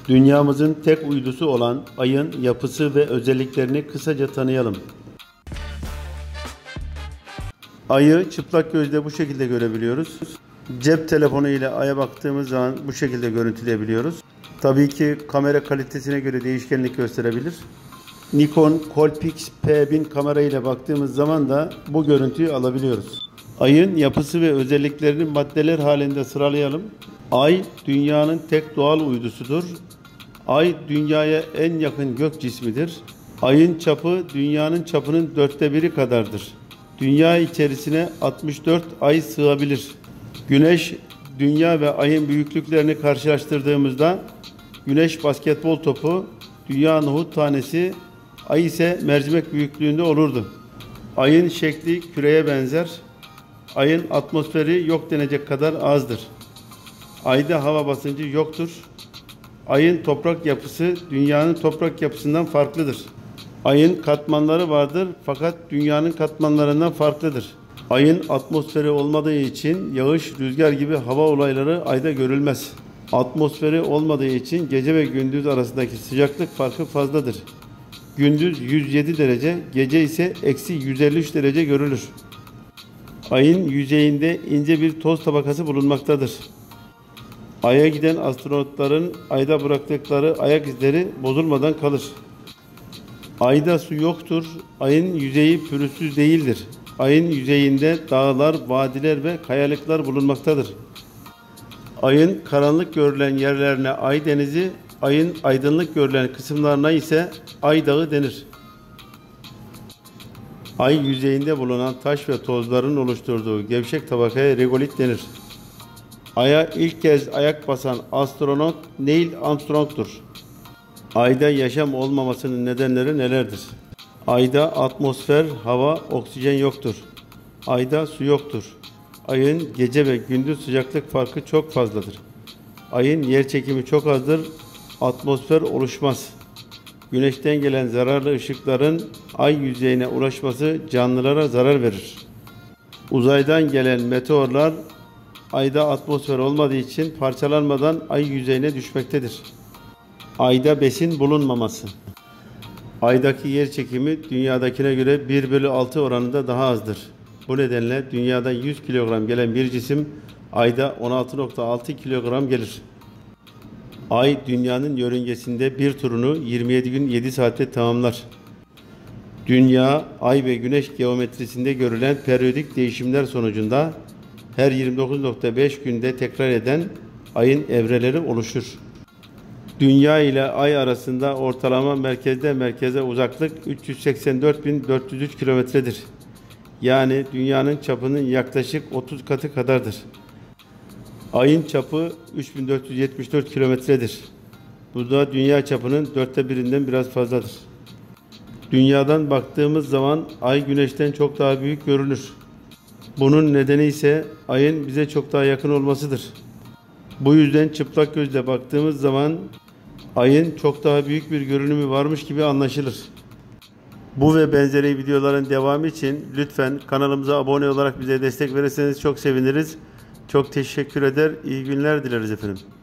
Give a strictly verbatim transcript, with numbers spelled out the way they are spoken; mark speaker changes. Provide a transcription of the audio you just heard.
Speaker 1: Dünyamızın tek uydusu olan Ay'ın yapısı ve özelliklerini kısaca tanıyalım. Ay'ı çıplak gözle bu şekilde görebiliyoruz. Cep telefonu ile Ay'a baktığımız zaman bu şekilde görüntüleyebiliyoruz. Tabii ki kamera kalitesine göre değişkenlik gösterebilir. Nikon Coolpix P bin kamera ile baktığımız zaman da bu görüntüyü alabiliyoruz. Ay'ın yapısı ve özelliklerini maddeler halinde sıralayalım. Ay, dünyanın tek doğal uydusudur. Ay, dünyaya en yakın gök cismidir. Ayın çapı, dünyanın çapının dörtte biri kadardır. Dünya içerisine altmış dört ay sığabilir. Güneş, dünya ve ayın büyüklüklerini karşılaştırdığımızda Güneş basketbol topu, dünya nohut tanesi, ay ise mercimek büyüklüğünde olurdu. Ayın şekli küreye benzer. Ayın atmosferi yok denecek kadar azdır. Ayda hava basıncı yoktur. Ayın toprak yapısı dünyanın toprak yapısından farklıdır. Ayın katmanları vardır fakat dünyanın katmanlarından farklıdır. Ayın atmosferi olmadığı için yağış, rüzgar gibi hava olayları ayda görülmez. Atmosferi olmadığı için gece ve gündüz arasındaki sıcaklık farkı fazladır. Gündüz yüz yedi derece, gece ise eksi yüz elli üç derece görülür. Ayın yüzeyinde ince bir toz tabakası bulunmaktadır. Ay'a giden astronotların ayda bıraktıkları ayak izleri bozulmadan kalır. Ayda su yoktur. Ayın yüzeyi pürüzsüz değildir. Ayın yüzeyinde dağlar, vadiler ve kayalıklar bulunmaktadır. Ayın karanlık görülen yerlerine Ay denizi, ayın aydınlık görülen kısımlarına ise Ay dağı denir. Ay yüzeyinde bulunan taş ve tozların oluşturduğu gevşek tabakaya regolit denir. Ay'a ilk kez ayak basan astronot Neil Armstrong'tur. Ayda yaşam olmamasının nedenleri nelerdir? Ayda atmosfer, hava, oksijen yoktur. Ayda su yoktur. Ayın gece ve gündüz sıcaklık farkı çok fazladır. Ayın yerçekimi çok azdır. Atmosfer oluşmaz. Güneşten gelen zararlı ışıkların ay yüzeyine ulaşması canlılara zarar verir. Uzaydan gelen meteorlar Ayda atmosfer olmadığı için parçalanmadan ay yüzeyine düşmektedir. Ayda besin bulunmaması. Aydaki yer çekimi dünyadakine göre bir bölü altı oranında daha azdır. Bu nedenle dünyada yüz kilogram gelen bir cisim ayda on altı nokta altı kilogram gelir. Ay dünyanın yörüngesinde bir turunu yirmi yedi gün yedi saatte tamamlar. Dünya, ay ve güneş geometrisinde görülen periyodik değişimler sonucunda her yirmi dokuz nokta beş günde tekrar eden ayın evreleri oluşur. Dünya ile ay arasında ortalama merkezden merkeze uzaklık üç yüz seksen dört bin dört yüz üç kilometredir. Yani dünyanın çapının yaklaşık otuz katı kadardır. Ayın çapı üç bin dört yüz yetmiş dört kilometredir. Bu da dünya çapının dörtte birinden biraz fazladır. Dünyadan baktığımız zaman ay güneşten çok daha büyük görünür. Bunun nedeni ise ayın bize çok daha yakın olmasıdır. Bu yüzden çıplak gözle baktığımız zaman ayın çok daha büyük bir görünümü varmış gibi anlaşılır. Bu ve benzeri videoların devamı için lütfen kanalımıza abone olarak bize destek verirseniz çok seviniriz. Çok teşekkür eder, iyi günler dileriz efendim.